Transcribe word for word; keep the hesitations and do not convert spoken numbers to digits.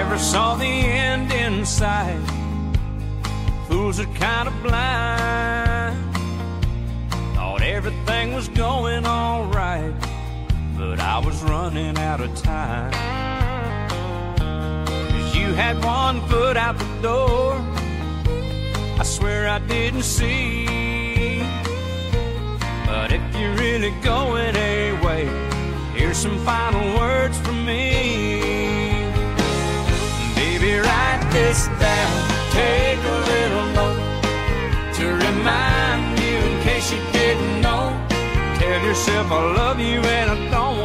never saw the end in sight. Fools are kind of blind. Thought everything was going all right, but I was running out of time. 'Cause you had one foot out the door, I swear I didn't see. But if you're really going away, here's some final words from me. Baby, write this down, take a little note to remind you in case you didn't know. Tell yourself I love you and I don't